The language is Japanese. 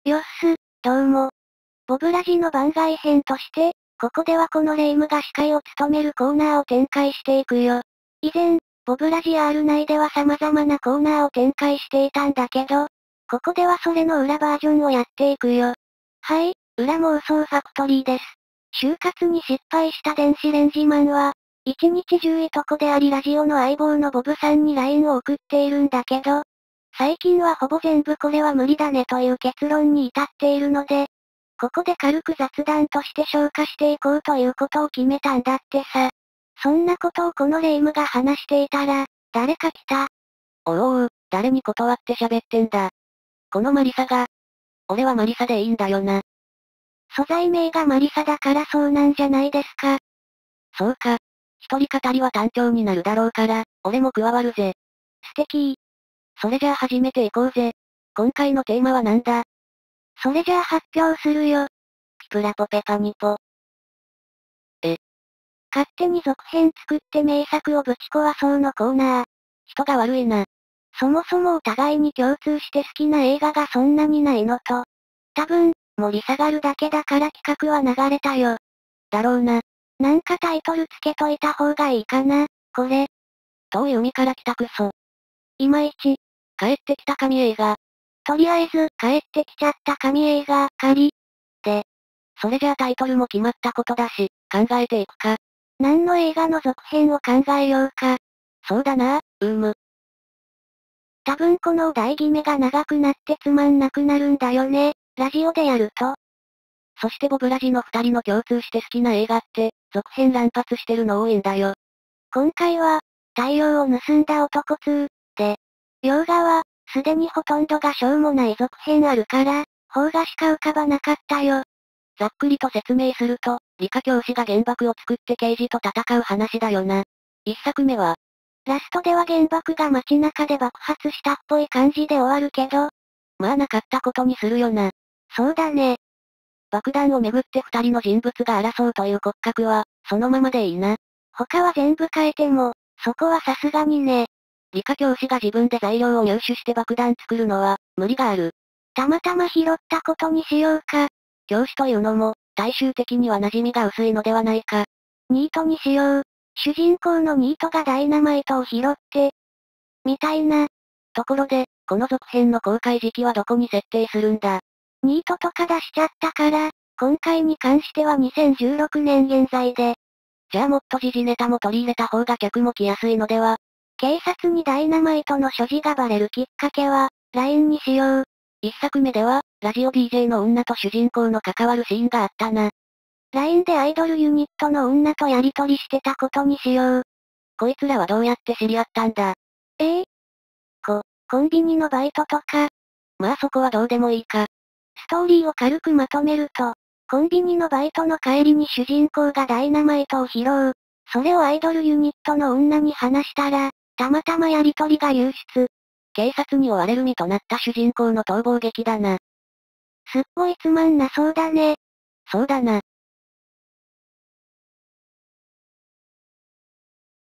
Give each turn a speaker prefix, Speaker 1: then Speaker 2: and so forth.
Speaker 1: よっす、どうも。ボブラジの番外編として、ここではこのレイムが司会を務めるコーナーを展開していくよ。以前、ボブラジ R 内では様々なコーナーを展開していたんだけど、ここではそれの裏バージョンをやっていくよ。はい、裏妄想ファクトリーです。就活に失敗した電子レンジマンは、一日中いとこでありラジオの相棒のボブさんに LINE を送っているんだけど、最近はほぼ全部これは無理だねという結論に至っているので、ここで軽く雑談として消化していこうということを決めたんだってさ。そんなことをこのレイムが話していたら、誰か来た。
Speaker 2: おう、誰に断って喋ってんだ。このマリサが。俺はマリサでいいんだよな。
Speaker 1: 素材名がマリサだからそうなんじゃないですか。
Speaker 2: そうか。一人語りは単調になるだろうから、俺も加わるぜ。
Speaker 1: 素敵。
Speaker 2: それじゃあ始めていこうぜ。今回のテーマはなんだ？
Speaker 1: それじゃあ発表するよ。
Speaker 2: ピプラポペパニポ。
Speaker 1: 勝手に続編作って名作をぶち壊そうのコーナー。
Speaker 2: 人が悪いな。
Speaker 1: そもそもお互いに共通して好きな映画がそんなにないのと、多分、盛り下がるだけだから企画は流れたよ。
Speaker 2: だろうな。
Speaker 1: なんかタイトルつけといた方がいいかな、これ。
Speaker 2: 遠い海から来たクソ。
Speaker 1: いまいち。
Speaker 2: 帰ってきた神映画。
Speaker 1: とりあえず、帰ってきちゃった神映画、仮。で、
Speaker 2: それじゃあタイトルも決まったことだし、考えていくか。
Speaker 1: 何の映画の続編を考えようか。
Speaker 2: そうだな、
Speaker 1: 多分このお題決めが長くなってつまんなくなるんだよね、ラジオでやると。
Speaker 2: そしてボブラジの二人の共通して好きな映画って、続編乱発してるの多いんだよ。
Speaker 1: 今回は、太陽を盗んだ男2、で、洋画は、すでにほとんどがしょうもない続編あるから、邦画しか浮かばなかったよ。
Speaker 2: ざっくりと説明すると、理科教師が原爆を作って刑事と戦う話だよな。一作目は、
Speaker 1: ラストでは原爆が街中で爆発したっぽい感じで終わるけど、
Speaker 2: まあなかったことにするよな。
Speaker 1: そうだね。
Speaker 2: 爆弾をめぐって二人の人物が争うという骨格は、そのままでいいな。
Speaker 1: 他は全部変えても、そこはさすがにね。
Speaker 2: 理科教師が自分で材料を入手して爆弾作るのは、無理がある。
Speaker 1: たまたま拾ったことにしようか。
Speaker 2: 教師というのも、大衆的には馴染みが薄いのではないか。
Speaker 1: ニートにしよう。主人公のニートがダイナマイトを拾って、みたいな。
Speaker 2: ところで、この続編の公開時期はどこに設定するんだ？
Speaker 1: ニートとか出しちゃったから、今回に関しては2016年現在で。
Speaker 2: じゃあもっと時事ネタも取り入れた方が客も来やすいのでは？
Speaker 1: 警察にダイナマイトの所持がバレるきっかけは、LINE にしよう。
Speaker 2: 一作目では、ラジオ DJ の女と主人公の関わるシーンがあったな。
Speaker 1: LINE でアイドルユニットの女とやりとりしてたことにしよう。
Speaker 2: こいつらはどうやって知り合ったんだ？
Speaker 1: コンビニのバイトとか。
Speaker 2: まあそこはどうでもいいか。
Speaker 1: ストーリーを軽くまとめると、コンビニのバイトの帰りに主人公がダイナマイトを拾う。それをアイドルユニットの女に話したら、たまたまやりとりが流出。
Speaker 2: 警察に追われる身となった主人公の逃亡劇だな。
Speaker 1: すっごいつまんなそうだね。
Speaker 2: そうだな。